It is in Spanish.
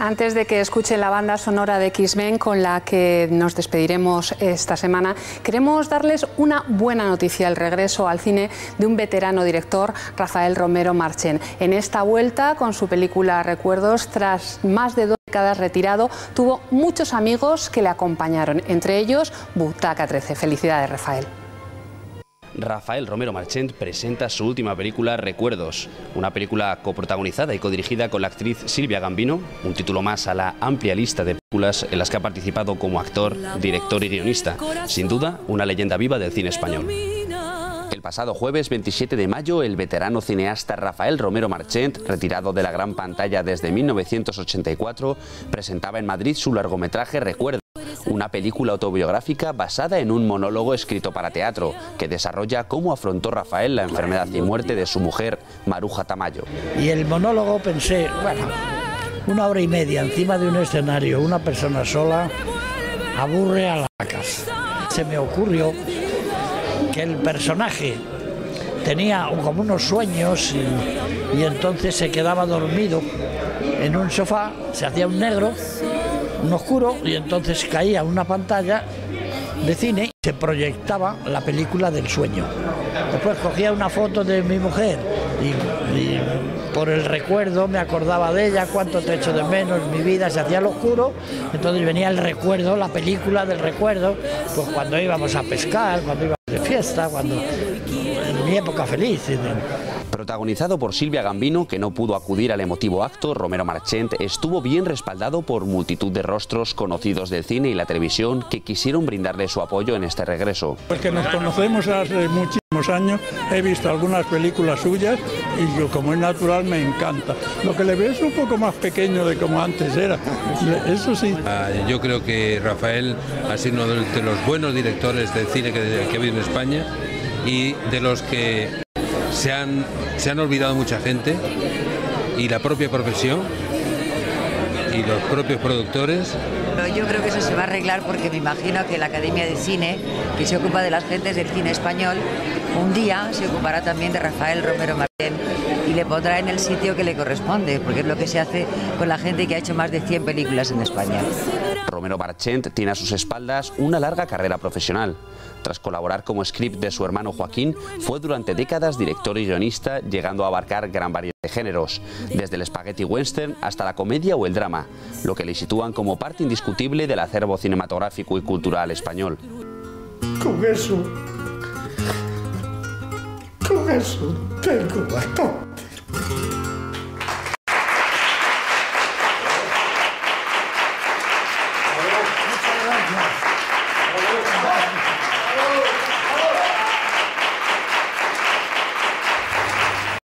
Antes de que escuchen la banda sonora de X-Men con la que nos despediremos esta semana, queremos darles una buena noticia: el regreso al cine de un veterano director, Rafael Romero Marchén. En esta vuelta, con su película Recuerdos, tras más de 2 décadas retirado, tuvo muchos amigos que le acompañaron, entre ellos Butaca 13. Felicidades, Rafael. Rafael Romero Marchén presenta su última película, Recuerdos, una película coprotagonizada y codirigida con la actriz Silvia Gambino, un título más a la amplia lista de películas en las que ha participado como actor, director y guionista. Sin duda, una leyenda viva del cine español. El pasado jueves 27 de mayo, el veterano cineasta Rafael Romero Marchén, retirado de la gran pantalla desde 1984, presentaba en Madrid su largometraje Recuerdos, una película autobiográfica basada en un monólogo escrito para teatro, que desarrolla cómo afrontó Rafael la enfermedad y muerte de su mujer, Maruja Tamayo. Y el monólogo pensé, bueno, 1 hora y media encima de un escenario, una persona sola, aburre a la casa. Se me ocurrió que el personaje tenía como unos sueños y entonces se quedaba dormido en un sofá, se hacía un negro, un oscuro, y entonces caía una pantalla de cine y se proyectaba la película del sueño. Después cogía una foto de mi mujer y por el recuerdo me acordaba de ella, cuánto te echo de menos, mi vida se hacía al oscuro, entonces venía el recuerdo, la película del recuerdo, pues cuando íbamos a pescar, cuando íbamos de fiesta, cuando en mi época feliz. Protagonizado por Silvia Gambino, que no pudo acudir al emotivo acto, Romero Marchén estuvo bien respaldado por multitud de rostros conocidos del cine y la televisión que quisieron brindarle su apoyo en este regreso. Pues que nos conocemos hace muchísimos años, he visto algunas películas suyas y yo, como es natural, me encanta. Lo que le veo es un poco más pequeño de como antes era, eso sí. Yo creo que Rafael ha sido uno de los buenos directores de cine que ha habido en España y de los que se han olvidado mucha gente, y la propia profesión y los propios productores. Yo creo que eso se va a arreglar, porque me imagino que la Academia de Cine, que se ocupa de las gentes del cine español, un día se ocupará también de Rafael Romero Marchén y le pondrá en el sitio que le corresponde, porque es lo que se hace con la gente que ha hecho más de 100 películas en España. Romero Marchén tiene a sus espaldas una larga carrera profesional. Tras colaborar como script de su hermano Joaquín, fue durante décadas director y guionista, llegando a abarcar gran variedad de géneros, desde el spaghetti western hasta la comedia o el drama, lo que le sitúan como parte indiscutible del acervo cinematográfico y cultural español. Con eso tengo bastante.